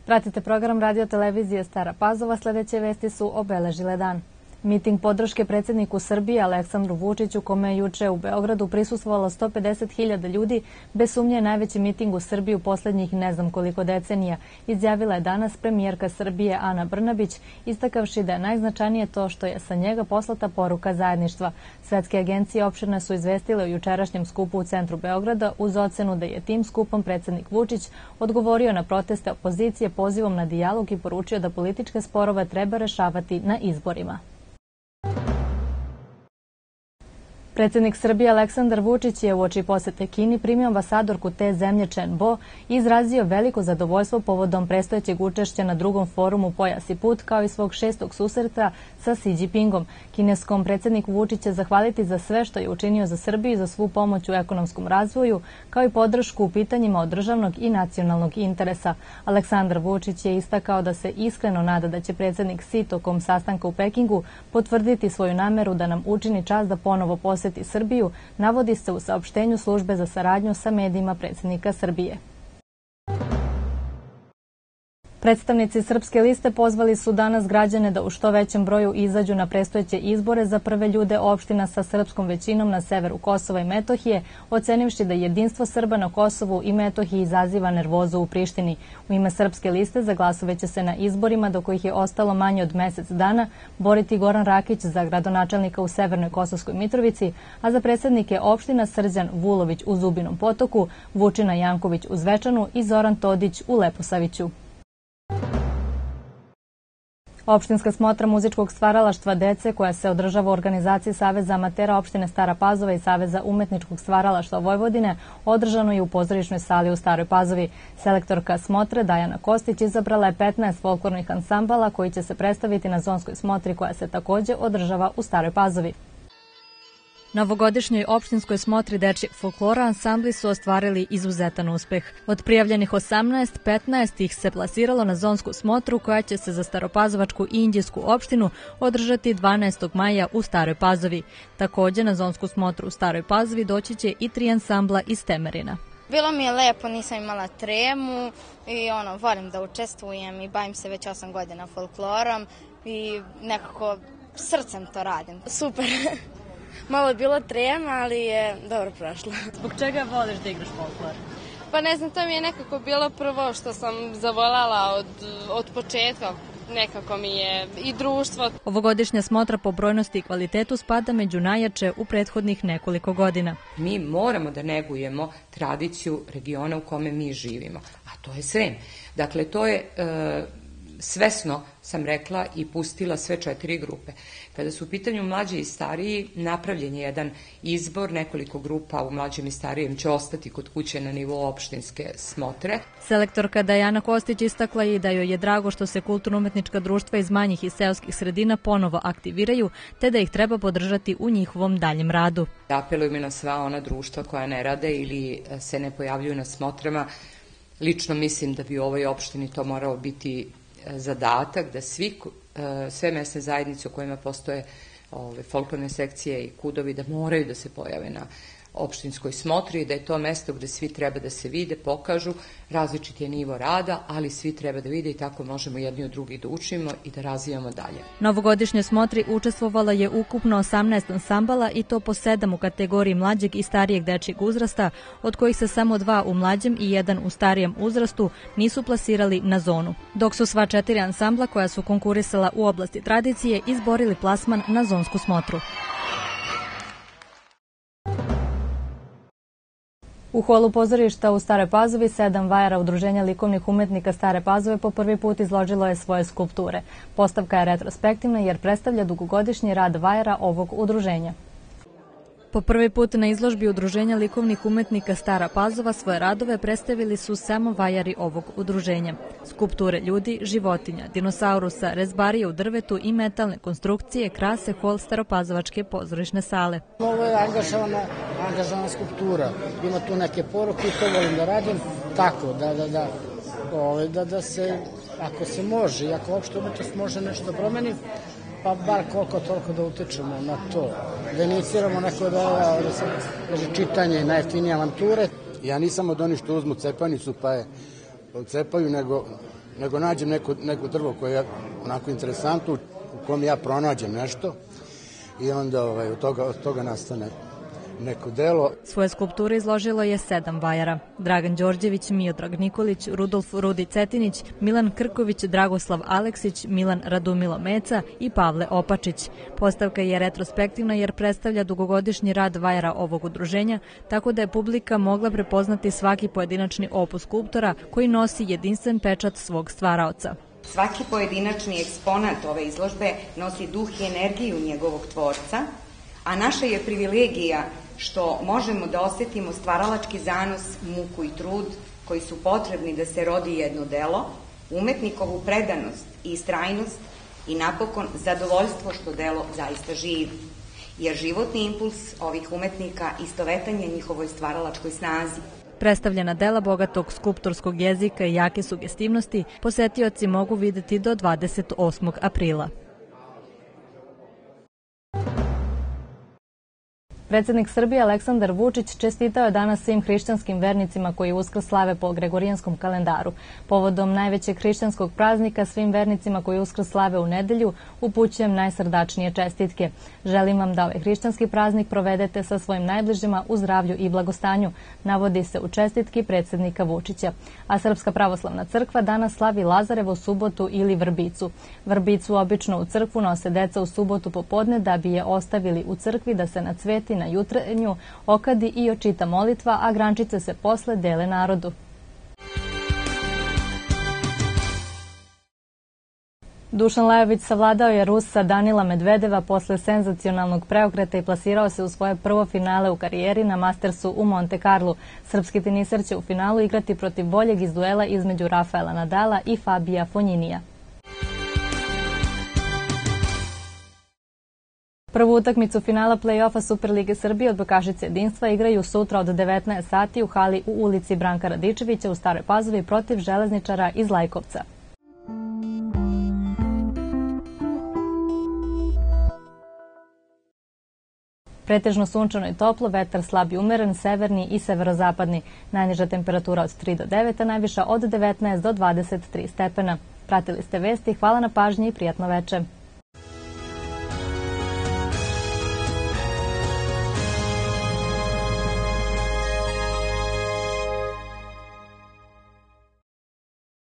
Pratite program radio televizije Stara Pazova, sledeće vesti su obeležile dan. Miting podrške predsjedniku Srbije Aleksandru Vučiću, kome je juče u Beogradu prisustvovalo 150.000 ljudi, bez sumnje je najveći miting u Srbiji u poslednjih ne znam koliko decenija, izjavila je danas premijerka Srbije Ana Brnabić, istakavši da je najznačajnije to što je sa njega poslata poruka zajedništva. Svetske agencije opširne su izvestile o jučerašnjem skupu u centru Beograda uz ocenu da je tim skupom predsjednik Vučić odgovorio na proteste opozicije pozivom na dijalog i poručio da političke sporove treba rešavati na izborima. Predsjednik Srbije Aleksandar Vučić je uoči posete Kini primio ambasadorku te zemlje Chen Bo i izrazio veliko zadovoljstvo povodom predstojećeg učešća na drugom forumu Pojas i put, kao i svog 6. susreta sa Xi Jinpingom. Kineskom predsjedniku Vučić će zahvaliti za sve što je učinio za Srbiju i za svu pomoć u ekonomskom razvoju, kao i podršku u pitanjima od državnog i nacionalnog interesa. Aleksandar Vučić je istakao da se iskreno nada da će predsjednik Xi tokom sastanka u Pekingu potvrditi svoju nameru da nam učini čast da ponovo poseti Srbiju, navodi se u saopštenju službe za saradnju sa medijima predsjednika Srbije. Predstavnici Srpske liste pozvali su danas građane da u što većem broju izađu na predstojeće izbore za prve ljude opština sa srpskom većinom na severu Kosova i Metohije, ocenivši da jedinstvo Srba na Kosovu i Metohiji izaziva nervozu u Prištini. U ime Srpske liste za glasove će se na izborima, do kojih je ostalo manje od mesec dana, boriti Goran Rakić za gradonačelnika u Severnoj Kosovskoj Mitrovici, a za predsjednike opština Srđan Vulović u Zubinom Potoku, Vučina Janković u Zvečanu i Zoran Todić u Leposaviću. Opštinska smotra muzičkog stvaralaštva dece, koja se održava u organizaciji Saveza amatera opštine Stara Pazova i Saveza umetničkog stvaralaštva Vojvodine, održano je u pozorišnoj sali u Staroj Pazovi. Selektorka smotre Dajana Kostić izabrala je 15 folklornih ansambala koji će se predstaviti na zonskoj smotri, koja se takođe održava u Staroj Pazovi. Na ovogodišnjoj opštinskoj smotri dečjeg folklora ansambli su ostvarili izuzetan uspeh. Od prijavljenih 18, 15 ih se plasiralo na zonsku smotru, koja će se za Staropazovačku i Inđijsku opštinu održati 12. maja u Staroj Pazovi. Takođe na zonsku smotru u Staroj Pazovi doći će i 3 ansambla iz Temerina. Bilo mi je lepo, nisam imala tremu i volim da učestvujem i bavim se već 8 godina folklorom i nekako srcem to radim. Super! Malo je bilo trema, ali je dobro prošlo. Zbog čega voliš da igraš folklor? Pa ne znam, to mi je nekako bilo prvo što sam zavoljela od početka. Nekako mi je i društvo. Ovogodišnja smotra po brojnosti i kvalitetu spada među najjače u prethodnih nekoliko godina. Mi moramo da negujemo tradiciju regiona u kome mi živimo, a to je Srem. Dakle, to je svesno, sam rekla, i pustila sve 4 grupe. Kada su u pitanju mlađi i stariji, napravljen je jedan izbor, nekoliko grupa u mlađem i starijem će ostati kod kuće na nivou opštinske smotre. Selektorka Dajana Kostić istakla i da joj je drago što se kulturno-umetnička društva iz manjih i seoskih sredina ponovo aktiviraju, te da ih treba podržati u njihovom daljem radu. Apelujem na sva ona društva koja ne rade ili se ne pojavljuju na smotrama. Lično mislim da bi u ovoj opštini to morao biti zadatak, da sve mesne zajednice u kojima postoje folklorne sekcije i kudovi, da moraju da se pojave na opštinskoj smotri, da je to mesto gde svi treba da se vide, pokažu, različit je nivo rada, ali svi treba da vide i tako možemo jedni od drugih da učimo i da razvijamo dalje. Na ovogodišnjoj smotri učestvovala je ukupno 18 ansambala i to po 7 u kategoriji mlađeg i starijeg dečjeg uzrasta, od kojih se samo 2 u mlađem i 1 u starijem uzrastu nisu plasirali na zonu, dok su sva 4 ansambla koja su konkurisala u oblasti tradicije izborili plasman na zonsku smotru. U holu pozorišta u Staroj Pazovi 7 vajara Udruženja likovnih umetnika Stare Pazove po prvi put izložilo je svoje skulpture. Postavka je retrospektivna jer predstavlja dugogodišnji rad vajara ovog udruženja. Po prvi put na izložbi Udruženja likovnih umetnika Stara Pazova svoje radove predstavili su samo vajari ovog udruženja. Skulpture ljudi, životinja, dinosaurusa, rezbarije u drvetu i metalne konstrukcije krase hol Staropazovačke pozorišne sale. Ovo je angažovana skulptura. Ima tu neke poruke i to volim da radim tako, da se, ako se može i ako uopšte umetnost može nešto da promeni, pa bar koliko toliko da utičemo na to. Da iniciramo neko da se čitanje najjeftinije avanture. Ja nisam od onih što uzmu cepanicu pa je cepaju, nego nego nađem neko drvo koje je onako interesantno, u kom ja pronađem nešto i onda od toga nastane neko delo. Svoje skulpture izložilo je 7 vajara. Dragan Đorđević, Miodrag Nikolić, Rudolf Rudi Cetinić, Milan Krković, Dragoslav Aleksić, Milan Radumilo Meca i Pavle Opačić. Postavka je retrospektivna jer predstavlja dugogodišnji rad vajara ovog udruženja, tako da je publika mogla prepoznati svaki pojedinačni opus skulptora koji nosi jedinstven pečat svog stvaraoca. Svaki pojedinačni eksponat ove izložbe nosi duh i energiju njegovog tvorca, a naša je privilegija što možemo da osetimo stvaralački zanos, muku i trud koji su potrebni da se rodi jedno delo, umetnikovu predanost i istrajnost i napokon zadovoljstvo što delo zaista živi. Jer životni impuls ovih umetnika istovetan je njihovoj stvaralačkoj snazi. Predstavljena dela bogatog skulptorskog jezika i jake sugestivnosti posetioci mogu videti do 28. aprila. Predsjednik Srbije Aleksandar Vučić čestitao je danas svim hrišćanskim vernicima koji Uskrs slave po Gregorijanskom kalendaru. Povodom najvećeg hrišćanskog praznika svim vernicima koji Uskrs slave u nedelju upućujem najsrdačnije čestitke. Želim vam da ovaj hrišćanski praznik provedete sa svojim najbližima u zdravlju i blagostanju, navodi se u čestitki predsjednika Vučića. A Srpska pravoslavna crkva danas slavi Lazarevu subotu ili vrbicu. Vrbicu obično u crkvu nose deca u subotu popodne da bi je ostavili u crkvi da se nacveti na jutrenju, okadi i očita molitva, a grančice se posle dele narodu. Dušan Lajović savladao je Rusa Danila Medvedeva posle senzacionalnog preokreta i plasirao se u svoje prvo finale u karijeri na Mastersu u Monte Carlu. Srpski teniser će u finalu igrati protiv boljeg iz duela između Rafaela Nadala i Fabija Fonjinija. Prvu utakmicu finala play-offa Superlige Srbije odbojkašice jedinstva igraju sutra od 19 sati u hali u ulici Branka Radičevića u Staroj Pazovi protiv Železničara iz Lajkovca. Pretežno sunčano i toplo, vetar slab i umeren, severni i severozapadni. Najniža temperatura od 3 do 9, a najviša od 19 do 23 stepena. Pratili ste vesti, hvala na pažnji i prijatno veče.